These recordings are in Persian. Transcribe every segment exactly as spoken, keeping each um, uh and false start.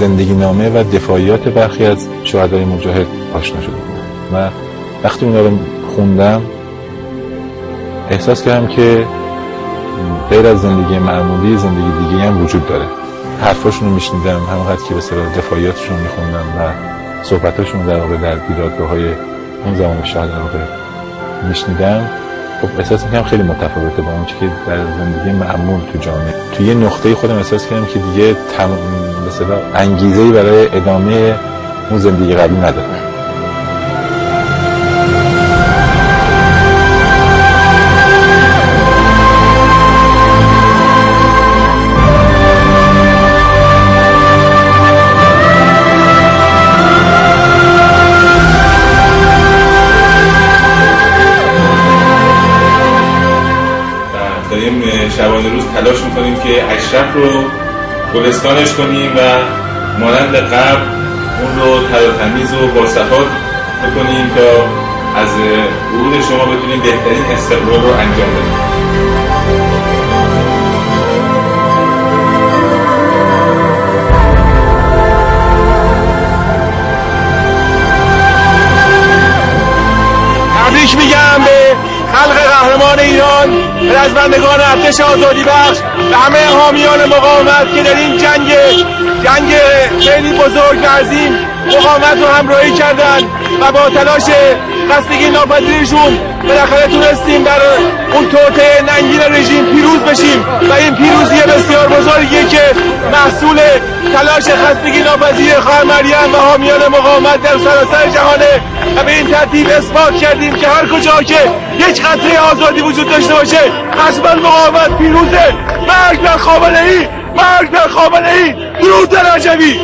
زندگی نامه و دفاعیات برخی از شهدای مجاهد آشنا شده بودم و وقتی اونا رو خوندم احساس کردم که غیر از زندگی معمولی زندگی دیگه هم وجود داره. حرفاشون رو میشنیدم، همونقدر که به اصطلاح دفاعیاتشون رو میخوندم و صحبتاشون رو در واقع در دیدارگاه‌های اون زمان شهر در واقع میشنیدم، خب احساس میکنم خیلی متفاوته با اون چیزی که در زندگی معمول تو جامعه. تو یه نقطه خودم احساس کردم که دیگه تم... به اصطلاح انگیزه‌ای برای ادامه اون زندگی قبلی ندارم. شبانه روز تلاش میکنیم که اشرف رو گلستانش کنیم و مانند قبل اون رو تر و تمیز و با صفات بکنیم تا از ورود شما بتونیم بهترین استقبال رو انجام بدیم. تبریک میگم به خلق قهرمان ایران، به رزمندگان ارتش آزادی بخش، به همه حامیان مقاومت که در این جنگ جنگ خیلی بزرگ و عظیم مقاومت رو همراهی کردن و با تلاش خستگی ناپذیرشون بالاخره تونستیم در اون توطئه ننگین رژیم پیروز بشیم و این پیروزی بسیار بزرگیه که محصول تلاش خستگی ناپذیر خواهر مریم و حامیان مقاومت در سراسر جهانه و به این ترتیب اثبات کردیم که هر کجا که یک قطره آزادی وجود داشته باشه حتما مقاومت پیروزه. مرگ بر خامنه‌ای، مرگ بر خامنه‌ای، درود در رجوی.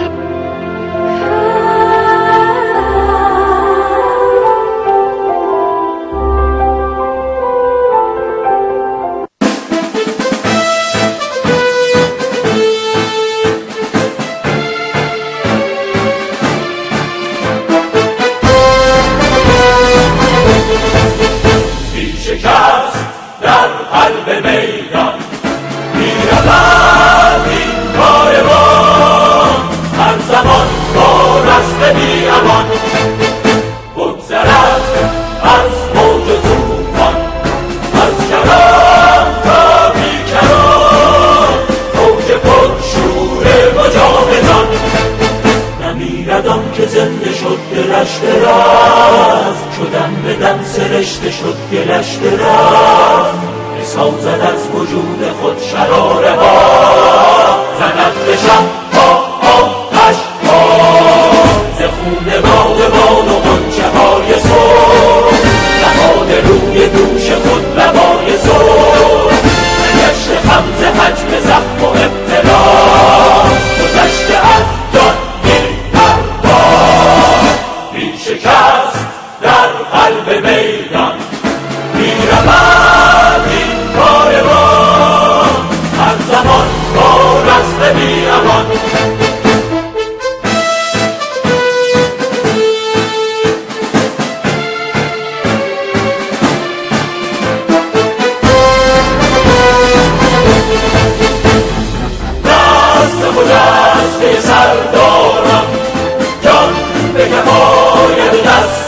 سرشته شد گلش درست بسازد از وجود خود شراره ها زند به شب با آتش ها ز خون بادبان و غنچه های سر نهاده روی دوش خود لبای زر نگشت غمزه حجم زخم و ابتلا گذشته از جان بی پروا بی شکست در قلب میدان میرود این کاروان هر زمان با رسم بی امان دست و دست سرداران جان به کفایت دست